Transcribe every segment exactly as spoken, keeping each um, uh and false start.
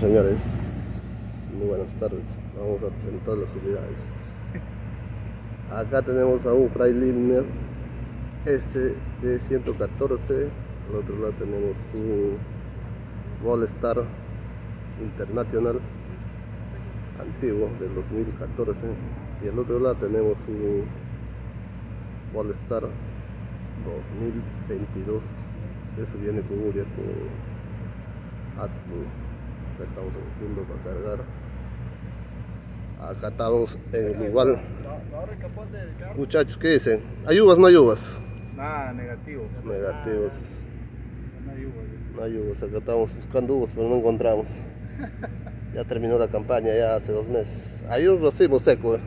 señores, muy buenas tardes. Vamos a presentar las unidades. Acá tenemos a un Freiliner S D ciento catorce. Al otro lado tenemos un Volstar International antiguo del dos mil catorce. Y al otro lado tenemos un Volstar dos mil veintidós. Eso viene con Uria, con AdBlue. Acá estamos en el fondo para cargar. Acá estamos en el igual. Muchachos, ¿qué dicen? ¿Hay uvas o no hay uvas? Nada, negativo. Negativos. No hay uvas. No hay uvas. Acá estamos buscando uvas, pero no encontramos. Ya terminó la campaña, ya hace dos meses. Hay un racimo seco. eh.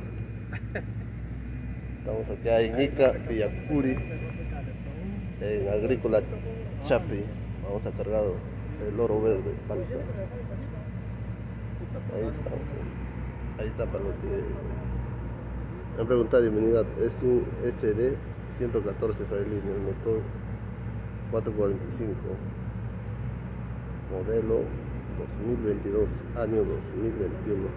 Estamos acá en Ica, Villacuri, en Agrícola Chapi. Vamos a cargar el oro verde, palta. Ahí estamos. Ahí está para lo que me han preguntado de unidad. Es un S D ciento catorce Freiliner, el motor cuatrocientos cuarenta y cinco, modelo dos mil veintidós, año dos mil veintiuno.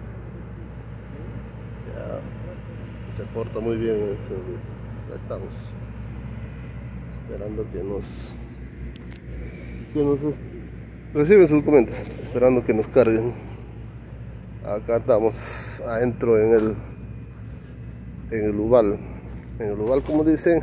Ya se porta muy bien. ¿eh? Ya estamos esperando que nos que nos reciben sus documentos, esperando que nos carguen. Acá estamos adentro en el en el Ubal, en el Ubal como dicen.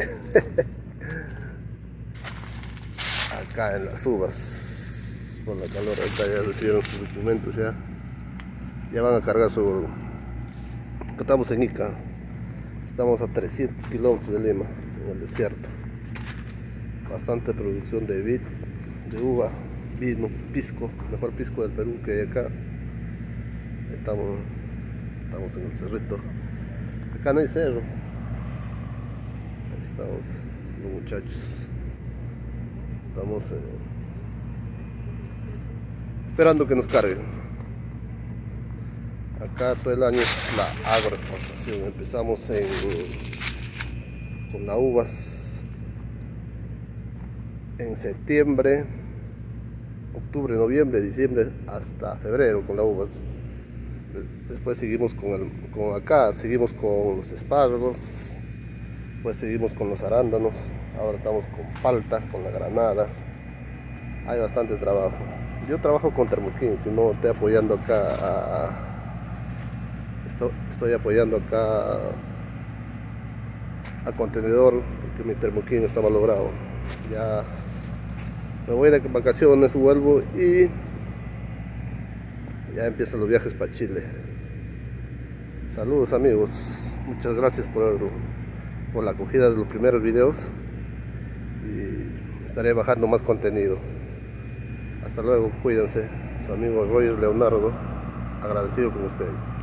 Acá en las uvas, por la calor. Ahorita ya recibieron sus documentos, ya ya van a cargar su oro. Acá estamos en Ica, estamos a trescientos kilómetros de Lima, en el desierto. Bastante producción de vid, de uva, vino, pisco, mejor pisco del Perú que hay acá. Estamos, estamos en el cerrito. Acá no hay cerro. Ahí estamos los muchachos. Estamos eh, esperando que nos carguen. Acá todo el año es la agroexportación. Empezamos en, con las uvas en septiembre, octubre, noviembre, diciembre, hasta febrero con las uvas. Después seguimos con, el, con acá, seguimos con los espárragos, después seguimos con los arándanos, ahora estamos con palta, con la granada. Hay bastante trabajo. Yo trabajo con Thermo King, si no estoy apoyando acá a, estoy, estoy apoyando acá a, a contenedor, porque mi Thermo King está malogrado. Ya me voy de vacaciones, vuelvo y ya empiezan los viajes para Chile. Saludos amigos, muchas gracias por, por la acogida de los primeros videos y estaré bajando más contenido. Hasta luego, cuídense. Su amigo Roger Leonardo, agradecido con ustedes.